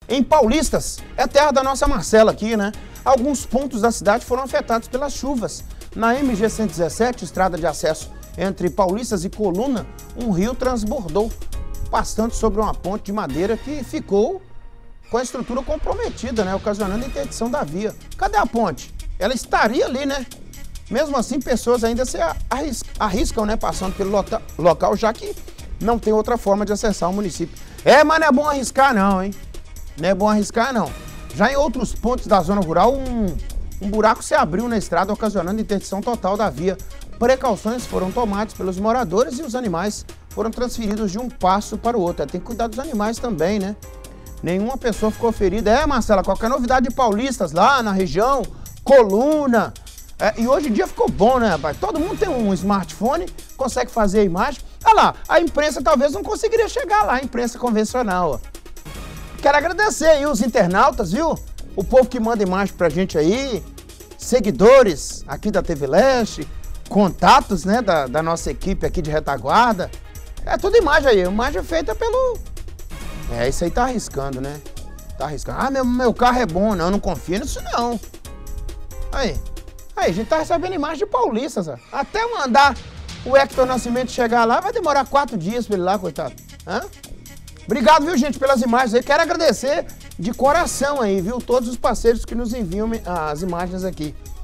Em Paulistas, é terra da nossa Marcela aqui, né? Alguns pontos da cidade foram afetados pelas chuvas. Na MG 117, estrada de acesso entre Paulistas e Coluna, um rio transbordou, passando sobre uma ponte de madeira que ficou com a estrutura comprometida, né? Ocasionando a interdição da via. Cadê a ponte? Ela estaria ali, né? Mesmo assim, pessoas ainda se arriscam, né? Passando pelo local, já que não tem outra forma de acessar o município. Mas não é bom arriscar não, hein? Não é bom arriscar não. Já em outros pontos da zona rural, um buraco se abriu na estrada, ocasionando interdição total da via. Precauções foram tomadas pelos moradores e os animais foram transferidos de um passo para o outro. Tem que cuidar dos animais também, né? Nenhuma pessoa ficou ferida. Marcela, qualquer novidade de Paulistas lá na região, Coluna. E hoje em dia ficou bom, né, rapaz? Todo mundo tem um smartphone, consegue fazer a imagem. Olha lá, a imprensa talvez não conseguiria chegar lá, a imprensa convencional, ó. Quero agradecer aí os internautas, viu? O povo que manda imagem pra gente aí, seguidores aqui da TV Leste, contatos, né, da nossa equipe aqui de retaguarda. É tudo imagem aí, imagem feita pelo... isso aí tá arriscando, né? Tá arriscando. Meu carro é bom, não confio nisso não. Aí, a gente tá recebendo imagem de Paulistas, ó. Até mandar o Hector Nascimento chegar lá, vai demorar 4 dias pra ele lá, coitado. Obrigado, viu, gente, pelas imagens aí. Quero agradecer de coração aí, viu, todos os parceiros que nos enviam as imagens aqui.